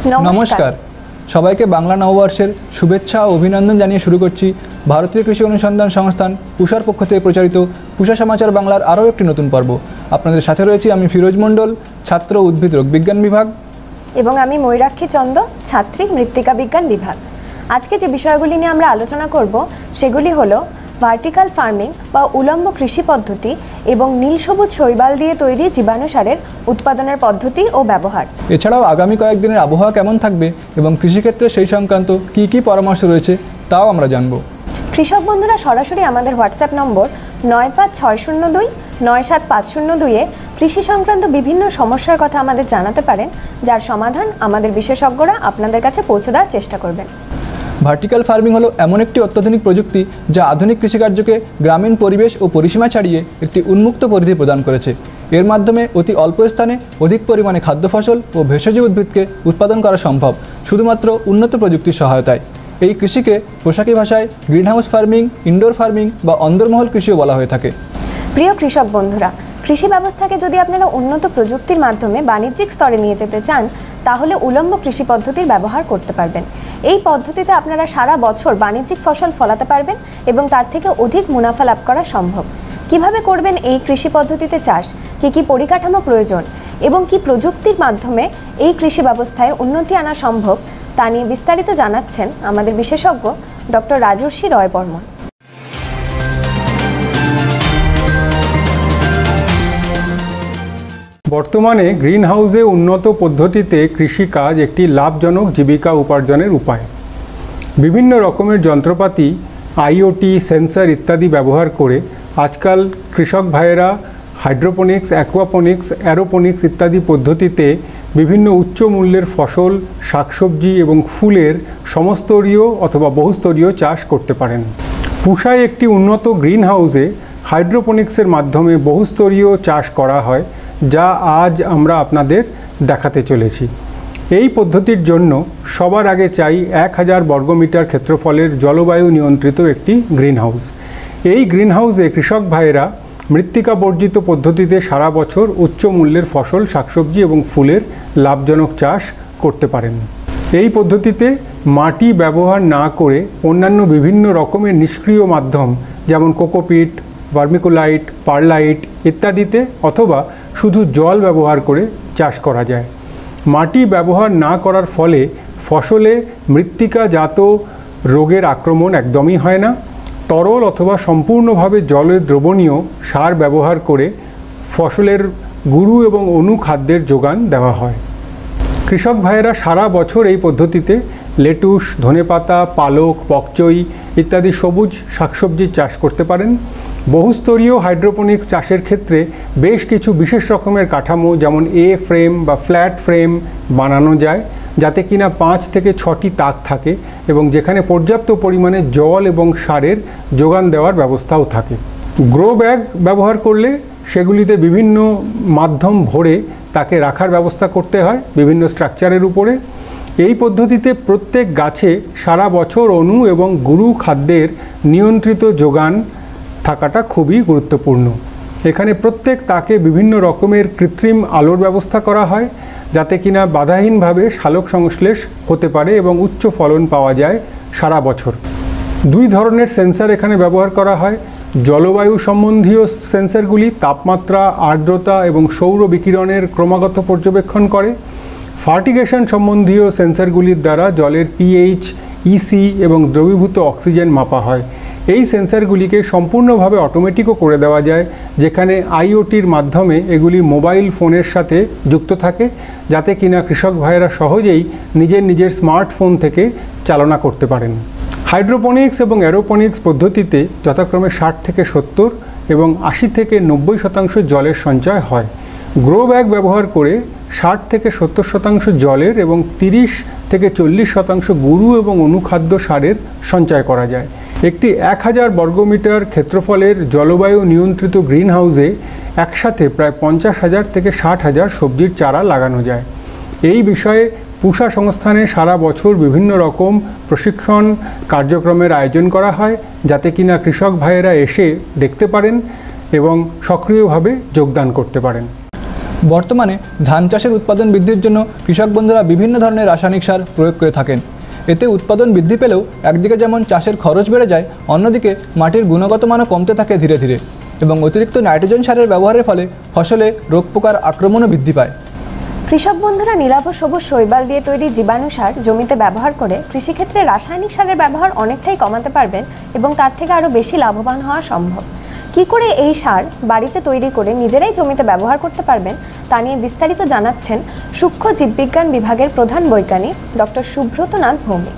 নমস্কার সবাইকে বাংলা নববর্ষের শুভেচ্ছা ও অভিনন্দন জানিয়ে শুরু করছি ভারতীয় কৃষি অনুসন্ধান সংস্থান পুষার পক্ষ থেকে প্রচারিত পুষা সমাচার বাংলার আরও একটি নতুন পর্ব। আপনাদের সাথে রয়েছি আমি ফিরোজ মণ্ডল, ছাত্র উদ্ভিদ রোগ বিজ্ঞান বিভাগ, এবং আমি ময়ূরাক্ষী চন্দ, ছাত্রী মৃত্তিকা বিজ্ঞান বিভাগ। আজকে যে বিষয়গুলি নিয়ে আমরা আলোচনা করব সেগুলি হলো ভার্টিক্যাল ফার্মিং বা উলম্ব কৃষি পদ্ধতি এবং নীল সবুজ শৈবাল দিয়ে তৈরি জীবাণু সারের উৎপাদনের পদ্ধতি ও ব্যবহার। এছাড়াও আগামী কয়েকদিনের আবহাওয়া কেমন থাকবে এবং কৃষিক্ষেত্রে সেই সংক্রান্ত কী পরামর্শ রয়েছে তাও আমরা জানব। কৃষক বন্ধুরা সরাসরি আমাদের হোয়াটসঅ্যাপ নম্বর 9560297502-এ কৃষি সংক্রান্ত বিভিন্ন সমস্যার কথা আমাদের জানাতে পারেন, যার সমাধান আমাদের বিশেষজ্ঞরা আপনাদের কাছে পৌঁছে দেওয়ার চেষ্টা করবেন। ভার্টিক্যাল ফার্মিং হলো এমন একটি অত্যাধুনিক প্রযুক্তি যা আধুনিক কৃষিকার্যকে গ্রামীণ পরিবেশ ও পরিসীমা ছাড়িয়ে একটি উন্মুক্ত পরিধি প্রদান করেছে। এর মাধ্যমে অতি অল্প স্থানে অধিক পরিমাণে খাদ্য ফসল ও ভেষজ উদ্ভিদকে উৎপাদন করা সম্ভব শুধুমাত্র উন্নত প্রযুক্তির সহায়তায়। এই কৃষিকে পোশাকি ভাষায় গ্রিনহাউস ফার্মিং, ইনডোর ফার্মিং বা অন্দরমহল কৃষিও বলা হয়ে থাকে। প্রিয় কৃষক বন্ধুরা, কৃষি ব্যবস্থাকে যদি আপনারা উন্নত প্রযুক্তির মাধ্যমে বাণিজ্যিক স্তরে নিয়ে যেতে চান, তাহলে উলম্ব কৃষি পদ্ধতির ব্যবহার করতে পারবেন। এই পদ্ধতিতে আপনারা সারা বছর বাণিজ্যিক ফসল ফলাতে পারবেন এবং তার থেকে অধিক মুনাফা লাভ করা সম্ভব। কিভাবে করবেন এই কৃষি পদ্ধতিতে চাষ, কী পরিকাঠামো প্রয়োজন এবং কি প্রযুক্তির মাধ্যমে এই কৃষি ব্যবস্থায় উন্নতি আনা সম্ভব, তা নিয়ে বিস্তারিত জানাচ্ছেন আমাদের বিশেষজ্ঞ ডক্টর রাজর্ষি রয় বর্মন। বর্তমানে গ্রিন হাউসে উন্নত পদ্ধতিতে কৃষিকাজ একটি লাভজনক জীবিকা উপার্জনের উপায়। বিভিন্ন রকমের যন্ত্রপাতি, আইওটি, সেন্সর ইত্যাদি ব্যবহার করে আজকাল কৃষক ভাইয়েরা হাইড্রোপনিক্স, অ্যাকোয়াপনিক্স, অ্যারোপনিক্স ইত্যাদি পদ্ধতিতে বিভিন্ন উচ্চ মূল্যের ফসল, শাকসবজি এবং ফুলের সমস্তরীয় অথবা বহুস্তরীয় চাষ করতে পারেন। পুষায় একটি উন্নত গ্রিন হাউসে হাইড্রোপনিক্সের মাধ্যমে বহুস্তরীয় চাষ করা হয়, যা আজ আমরা আপনাদের দেখাতে চলেছি। এই পদ্ধতির জন্য সবার আগে চাই 1000 বর্গমিটার ক্ষেত্রফলের জলবায়ু নিয়ন্ত্রিত একটি গ্রিন হাউস। এই গ্রিন হাউসে কৃষক ভাইয়েরা মৃত্তিকা বর্জিত পদ্ধতিতে সারা বছর উচ্চ মূল্যের ফসল, শাকসবজি এবং ফুলের লাভজনক চাষ করতে পারেন। এই পদ্ধতিতে মাটি ব্যবহার না করে অন্যান্য বিভিন্ন রকমের নিষ্ক্রিয় মাধ্যম যেমন কোকোপিট, ভার্মিকুলাইট, পারলাইট ইত্যাদিতে অথবা শুধু জল ব্যবহার করে চাষ করা যায়। মাটি ব্যবহার না করার ফলে ফসলে মৃত্তিকাজাত রোগের আক্রমণ একদমই হয় না। তরল অথবা সম্পূর্ণভাবে জলে দ্রবণীয় সার ব্যবহার করে ফসলের গুরু এবং অনুখাদ্যের যোগান দেওয়া হয়। কৃষক ভাইয়েরা সারা বছর এই পদ্ধতিতে লেটুস, ধনেপাতা, পালক, পকচই ইত্যাদি সবুজ শাকসবজির চাষ করতে পারেন। বহুস্তরীয় হাইড্রোপনিক্স চাষের ক্ষেত্রে বেশ কিছু বিশেষ রকমের কাঠামো যেমন এ ফ্রেম বা ফ্ল্যাট ফ্রেম বানানো যায়, যাতে কিনা 5 থেকে 6টি তাক থাকে এবং যেখানে পর্যাপ্ত পরিমাণে জল এবং সারের যোগান দেওয়ার ব্যবস্থাও থাকে। গ্রো ব্যাগ ব্যবহার করলে সেগুলিতে বিভিন্ন মাধ্যম ভরে তাকে রাখার ব্যবস্থা করতে হয় বিভিন্ন স্ট্রাকচারের উপরে। এই পদ্ধতিতে প্রত্যেক গাছে সারা বছর অণু এবং গুরু খাদ্যের নিয়ন্ত্রিত যোগান থাকাটা খুবই গুরুত্বপূর্ণ। এখানে প্রত্যেক তাকে বিভিন্ন রকমের কৃত্রিম আলোর ব্যবস্থা করা হয়, যাতে কিনা বাধাহীনভাবে সালোক সংশ্লেষ হতে পারে এবং উচ্চ ফলন পাওয়া যায় সারা বছর। 2 ধরনের সেন্সর এখানে ব্যবহার করা হয়। জলবায়ু সম্বন্ধীয় সেন্সরগুলি তাপমাত্রা, আর্দ্রতা এবং সৌর বিকিরণের ক্রমাগত পর্যবেক্ষণ করে। ফার্টিগেশন সম্বন্ধীয় সেন্সরগুলির দ্বারা জলের পিএইচ, ইসি এবং দ্রবীভূত অক্সিজেন মাপা হয়। এই সেন্সরগুলিকে সম্পূর্ণভাবে অটোমেটিকও করে দেওয়া যায়, যেখানে আইওটির মাধ্যমে এগুলি মোবাইল ফোনের সাথে যুক্ত থাকে, যাতে কিনা কৃষক ভাইয়েরা সহজেই নিজের স্মার্টফোন থেকে চালনা করতে পারেন। হাইড্রোপনিক্স এবং অ্যারোপনিক্স পদ্ধতিতে যথাক্রমে 60 থেকে 70 এবং 80 থেকে 90% জলের সঞ্চয় হয়। গ্রো ব্যাগ ব্যবহার করে 60 থেকে 70% জলের এবং 30 থেকে 40% গুরু এবং অনুখাদ্য সারের সঞ্চয় করা যায়। একটি 1000 বর্গমিটার ক্ষেত্রফলের জলবায়ু নিয়ন্ত্রিত গ্রিন হাউসে একসাথে প্রায় 50,000 থেকে 60,000 সবজির চারা লাগানো যায়। এই বিষয়ে পুষা সংস্থানে সারা বছর বিভিন্ন রকম প্রশিক্ষণ কার্যক্রমের আয়োজন করা হয়, যাতে কিনা কৃষক ভাইয়েরা এসে দেখতে পারেন এবং সক্রিয়ভাবে যোগদান করতে পারেন। বর্তমানে ধান চাষের উৎপাদন বৃদ্ধির জন্য কৃষক বন্ধুরা বিভিন্ন ধরনের রাসায়নিক সার প্রয়োগ করে থাকেন। এতে উৎপাদন বৃদ্ধি পেলেও একদিকে যেমন চাষের খরচ বেড়ে যায়, অন্যদিকে মাটির গুণগত মানও কমতে থাকে ধীরে ধীরে, এবং অতিরিক্ত নাইট্রোজেন সারের ব্যবহারের ফলে ফসলে রোগ পোকার আক্রমণও বৃদ্ধি পায়। কৃষক বন্ধুরা নীলাভ সবুজ শৈবাল দিয়ে তৈরি জীবাণু সার জমিতে ব্যবহার করে কৃষিক্ষেত্রে রাসায়নিক সারের ব্যবহার অনেকটাই কমাতে পারবেন এবং তার থেকে আরও বেশি লাভবান হওয়া সম্ভব। কি করে এই সার বাড়িতে তৈরি করে নিজেরাই জমিতে ব্যবহার করতে পারবেন তা নিয়ে বিস্তারিত জানাচ্ছেন সূক্ষ্ম জীববিজ্ঞান বিভাগের প্রধান বৈজ্ঞানিক ডক্টর সুব্রত নাথ ভৌমিক।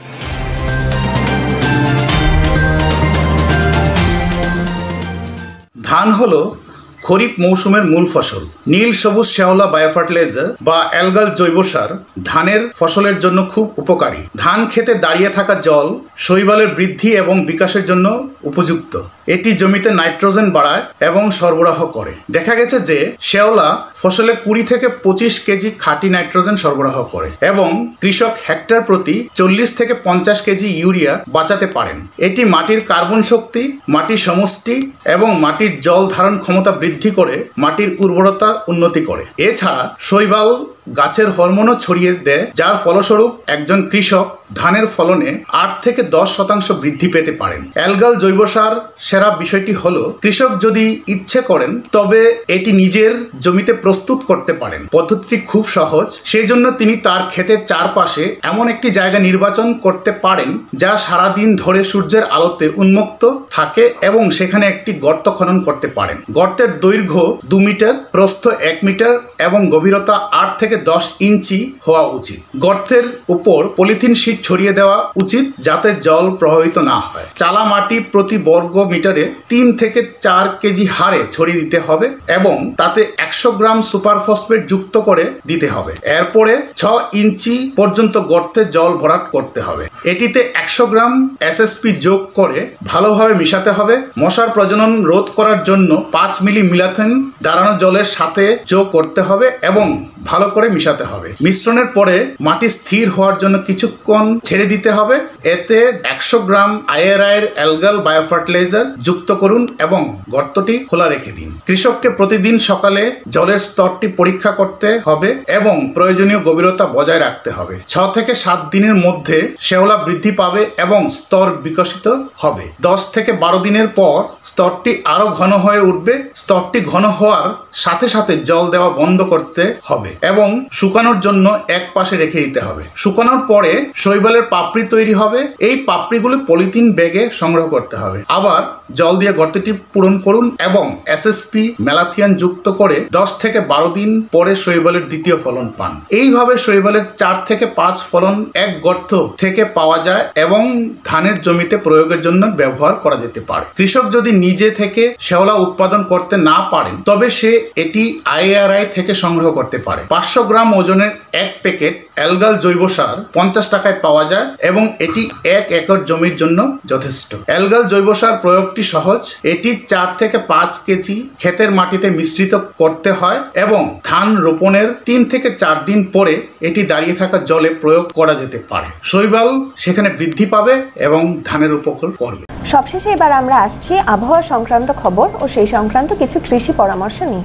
ধান হলো খরিফ মৌসুমের মূল ফসল। নীল সবুজ শ্যাওলা বায়োফার্টিলাইজার বা অ্যালগাল জৈব সার ধানের ফসলের জন্য খুব উপকারী। ধান খেতে দাঁড়িয়ে থাকা জল শৈবালের বৃদ্ধি এবং বিকাশের জন্য উপযুক্ত। এটি জমিতে নাইট্রোজেন বাড়ায় এবং সরবরাহ করে। দেখা গেছে যে শ্যাওলা ফসলে 20 থেকে 25 কেজি খাঁটি নাইট্রোজেন সরবরাহ করে এবং কৃষক হেক্টর প্রতি 40 থেকে 50 কেজি ইউরিয়া বাঁচাতে পারেন। এটি মাটির কার্বন শক্তি, মাটির সমষ্টি এবং মাটির জল ধারণ ক্ষমতা বৃদ্ধি করে মাটির উর্বরতা উন্নতি করে। এছাড়া শৈবাল গাছের হরমোনও ছড়িয়ে দেয়, যার ফলস্বরূপ একজন কৃষক ধানের ফলনে 8 থেকে 10% বৃদ্ধি পেতে পারেন। অ্যালগাল জৈব সার সেরা বিষয়টি হলো কৃষক যদি ইচ্ছে করেন তবে এটি নিজের জমিতে প্রস্তুত করতে পারেন। পদ্ধতিটি খুব সহজ, সেই জন্য তিনি তার ক্ষেতের চারপাশে এমন একটি জায়গা নির্বাচন করতে পারেন যা সারাদিন ধরে সূর্যের আলোতে উন্মুক্ত থাকে এবং সেখানে একটি গর্ত খনন করতে পারেন। গর্তের দৈর্ঘ্য 2 মিটার, প্রস্থ 1 মিটার এবং গভীরতা 8 থেকে 10 ইঞ্চি হওয়া উচিত। গর্তের উপর পলিথিন শীট ছড়িয়ে দেওয়া উচিত যাতে জল প্রভাবিত না হয়। চালা মাটি প্রতি বর্গ মিটারে 3 থেকে 4 কেজি হারে ছড়িয়ে দিতে হবে এবং তাতে 100 গ্রাম সুপার ফসফেট যুক্ত করে দিতে হবে। এরপরে 6 ইঞ্চি পর্যন্ত গর্তে জল ভরাট করতে হবে। এটিতে 100 গ্রাম এসএসপি যোগ করে ভালোভাবে মিশাতে হবে। মশার প্রজনন রোধ করার জন্য 5 মিলি মিলাথেন দাঁড়ানো জলের সাথে যোগ করতে হবে এবং ভালো করে মিশাতে হবে। মিশ্রণের পরে মাটি স্থির হওয়ার জন্য কিছুক্ষণ ছেড়ে দিতে হবে। এতে 100 গ্রাম আইআরআই অ্যালগাল বায়োফার্টিলাইজার যুক্ত করুন এবং গর্তটি খোলা রেখে দিন। কৃষককে প্রতিদিন সকালে জলের স্তরটি পরীক্ষা করতে হবে এবং প্রয়োজনীয় গভীরতা বজায় রাখতে হবে। 6 থেকে 7 দিনের মধ্যে শ্যাওলা বৃদ্ধি পাবে এবং স্তর বিকশিত হবে। 10 থেকে 12 দিনের পর স্তরটি আরো ঘন হয়ে উঠবে। স্তরটি ঘন হওয়ার সাথে সাথে জল দেওয়া বন্ধ করতে হবে এবং শুকানোর জন্য এক পাশে রেখে দিতে হবে। শুকানোর পরে শৈবালের পাপড়ি তৈরি হবে। এই পাপড়িগুলো পলিথিন ব্যাগে সংগ্রহ করতে হবে। আবার জল দিয়ে গর্তটি পূরণ করুন এবং এসএসপি ম্যালাথিয়ান যুক্ত করে 10 থেকে 12 দিন পরে শৈবালের দ্বিতীয় ফলন পান। এইভাবে শৈবালের 4 থেকে 5 ফলন এক গর্ত থেকে পাওয়া যায় এবং ধানের জমিতে প্রয়োগের জন্য ব্যবহার করা যেতে পারে। কৃষক যদি নিজে থেকে শ্যাওলা উৎপাদন করতে না পারেন তবে সে এটি আইআরআই থেকে সংগ্রহ করতে পারে। 500 গ্রাম ওজনের এক প্যাকেট অ্যালগাল জৈব সার 50 টাকায় পাওয়া যায় এবং এটি 1 একর জমির জন্য যথেষ্ট। অ্যালগাল জৈব সার প্রয়োগটি সহজ। এটি 4 থেকে 5 কেজি ক্ষেতের মাটিতে মিশ্রিত করতে হয় এবং ধান রোপণের 3 থেকে 4 দিন পরে এটি দাঁড়িয়ে থাকা জলে প্রয়োগ করা যেতে পারে। শৈবাল সেখানে বৃদ্ধি পাবে এবং ধানের উপকার করবে। সবশেষে এবার আমরা আসছি আবহাওয়া সংক্রান্ত খবর ও সেই সংক্রান্ত কিছু কৃষি পরামর্শ নিয়ে।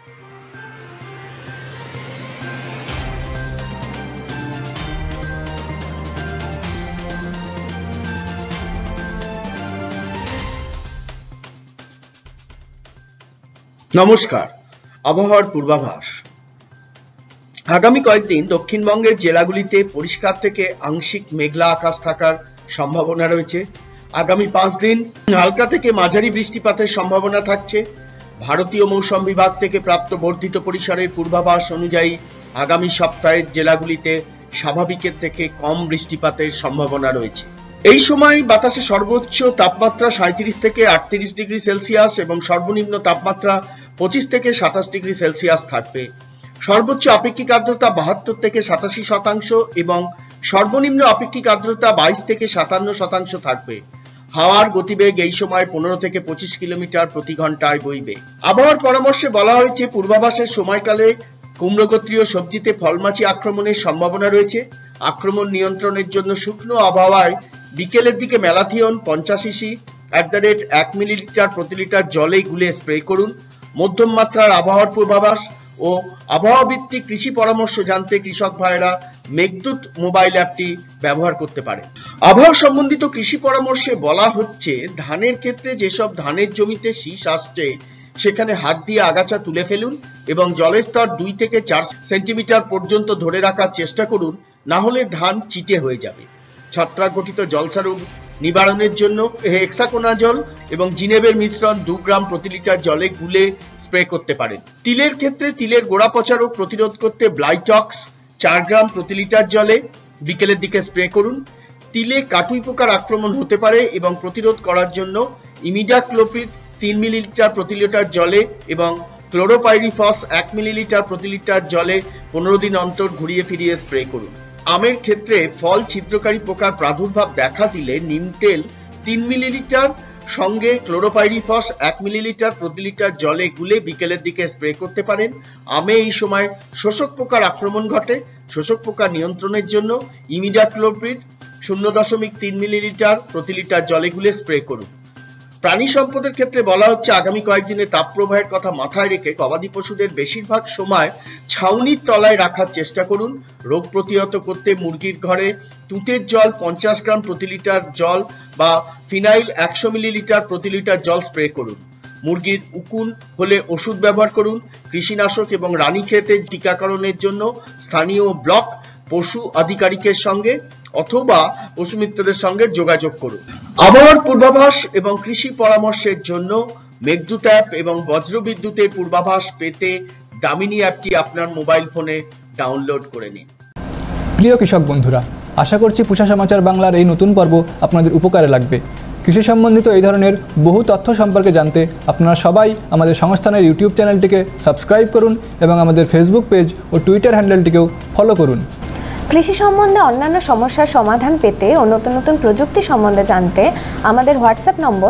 নমস্কার, আবহাওয়ার পূর্বাভাস। আগামী কয়েকদিন দক্ষিণবঙ্গের জেলাগুলিতে পরিষ্কার থেকে আংশিক মেঘলা আকাশ থাকার সম্ভাবনা রয়েছে। আগামী 5 দিন হালকা থেকে মাঝারি বৃষ্টিপাতের সম্ভাবনা থাকছে। ভারতীয় মৌসুম বিভাগ থেকে প্রাপ্ত বর্ধিত পরিসরের পূর্বাভাস অনুযায়ী আগামী সপ্তাহের জেলাগুলিতে স্বাভাবিকের থেকে কম বৃষ্টিপাতের সম্ভাবনা রয়েছে। এই সময় বাতাসে সর্বোচ্চ তাপমাত্রা 37 থেকে 38 ডিগ্রি সেলসিয়াস এবং সর্বনিম্ন তাপমাত্রা 25 থেকে 27 ডিগ্রি সেলসিয়াস থাকবে। সর্বোচ্চ আপেক্ষিক আর্দ্রতা 72 থেকে 87% এবং সর্বনিম্ন আপেক্ষিক আর্দ্রতা 22 থেকে 57% থাকবে। হাওয়ার গতিবেগ এই সময় 15 থেকে 25 কিলোমিটার প্রতি ঘন্টায় বইবে। আবহাওয়ার পরামর্শে বলা হয়েছে পূর্বাভাসের সময়কালে কুমড়োগোত্রীয় সবজিতে ফলমাছি আক্রমণের সম্ভাবনা রয়েছে। আক্রমণ নিয়ন্ত্রণের জন্য শুকনো আবহাওয়ায় বিকেলের দিকে ম্যালাথিয়ন 50 ইসি 1 মিলিলিটার প্রতি লিটার জলে গুলে স্প্রে করুন। মধ্যম মাত্রার আবহাওয়ার পূর্বাভাস ও আবহাওয়া ভিত্তিক কৃষি পরামর্শ জানতে কৃষক ভাইরা মেঘদূত মোবাইল অ্যাপটি ব্যবহার করতে পারে। আবহাওয়া সম্বন্ধিত কৃষি পরামর্শে বলা হচ্ছে, ধানের ক্ষেত্রে যেসব ধানের জমিতে শীষ আসছে সেখানে হাত দিয়ে আগাছা তুলে ফেলুন এবং জলের স্তর 2 থেকে 4 সেন্টিমিটার পর্যন্ত ধরে রাখার চেষ্টা করুন, না হলে ধান চিটে হয়ে যাবে। ছত্রাক গঠিত জলসা রোগ নিবারণের জন্য হেক্সাকোনাজল এবং জিনেবের মিশ্রণ 2 গ্রাম প্রতি লিটার জলে গুলে স্প্রে করতে পারেন। তিলের ক্ষেত্রে তিলের গোড়া পচা রোগ প্রতিরোধ করতে ব্লাইটক্স 4 গ্রাম প্রতি লিটার জলে বিকেলের দিকে স্প্রে করুন। তিলে কাটুই পোকার আক্রমণ হতে পারে এবং প্রতিরোধ করার জন্য ইমিডাক্লোপিড 3 মিলিলিটার প্রতি লিটার জলে এবং ক্লোরোপাইরিফস 1 মিলিলিটার প্রতি লিটার জলে 15 দিন অন্তর ঘুরিয়ে ফিরিয়ে স্প্রে করুন। আমের ক্ষেত্রে ফল ছিদ্রকারী পোকার প্রাদুর্ভাব দেখা দিলে নিম তেল 3 মিলিলিটার সঙ্গে ক্লোরোপাইরিফস 1 মিলিলিটার প্রতি লিটার জলে গুলে বিকেলের দিকে স্প্রে করতে পারেন। আমে এই সময় শোষক পোকার আক্রমণ ঘটে। শোষক পোকা নিয়ন্ত্রণের জন্য ইমিডাক্লোপিড 0.3 মিলিলিটার প্রতি লিটার জলে গুলে স্প্রে করুন। প্রাণী সম্পদের ক্ষেত্রে বলা হচ্ছে, আগামী কয়েকদিনে তাপপ্রবাহের কথা মাথায় রেখে গবাদি পশুদের বেশিরভাগ সময় ছাউনির তলায় রাখার চেষ্টা করুন। রোগ প্রতিহত করতে মুরগির ঘরে তুঁতের জল 50 গ্রাম প্রতি লিটার জল বা ফিনাইল 100 মিলিলিটার প্রতি লিটার জল স্প্রে করুন। মুরগির উকুন হলে ওষুধ ব্যবহার করুন। কৃষিনাশক এবং রানীক্ষেতের টিকাকরণের জন্য স্থানীয় ব্লক পশু আধিকারিকের সঙ্গে অথবা পশু মিত্রদের সঙ্গে যোগাযোগ করুন। আবহাওয়ার পূর্বাভাস এবং কৃষি পরামর্শের জন্য মেঘদূত অ্যাপ এবং বজ্রবিদ্যুতের পূর্বাভাস পেতে দামিনী অ্যাপটি আপনার মোবাইল ফোনে ডাউনলোড করে নিন। প্রিয় কৃষক বন্ধুরা, আশা করছি পুষা সমাচার বাংলার এই নতুন পর্ব আপনাদের উপকারে লাগবে। কৃষি সম্বন্ধিত এই ধরনের বহু তথ্য সম্পর্কে জানতে আপনারা সবাই আমাদের সংস্থানের ইউটিউব চ্যানেলটিকে সাবস্ক্রাইব করুন এবং আমাদের ফেসবুক পেজ ও টুইটার হ্যান্ডেলটিকেও ফলো করুন। কৃষি সম্বন্ধে অন্যান্য সমস্যার সমাধান পেতে ও নতুন নতুন প্রযুক্তি সম্বন্ধে জানতে আমাদের হোয়াটসঅ্যাপ নম্বর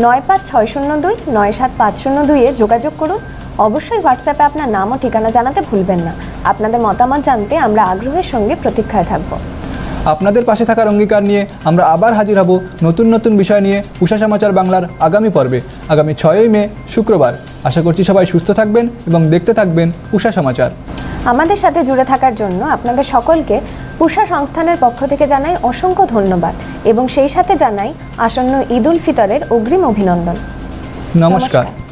9560297502-এ যোগাযোগ করুন। অবশ্যই হোয়াটসঅ্যাপে আপনার নাম ও ঠিকানা জানাতে ভুলবেন না। আপনাদের মতামত জানতে আমরা আগ্রহের সঙ্গে প্রতীক্ষায় থাকব। আপনাদের পাশে থাকার অঙ্গীকার নিয়ে আমরা আবার হাজির হব নতুন নতুন বিষয় নিয়ে পুষা সমাচার বাংলার আগামী পর্বে, আগামী 6ই মে শুক্রবার। আশা করছি সবাই সুস্থ থাকবেন এবং দেখতে থাকবেন পুষা সমাচার। আমাদের সাথে জুড়ে থাকার জন্য আপনাদের সকলকে পুষা সংস্থানের পক্ষ থেকে জানাই অসংখ্য ধন্যবাদ এবং সেই সাথে জানাই আসন্ন ঈদ উল ফিতরের অগ্রিম অভিনন্দন। নমস্কার।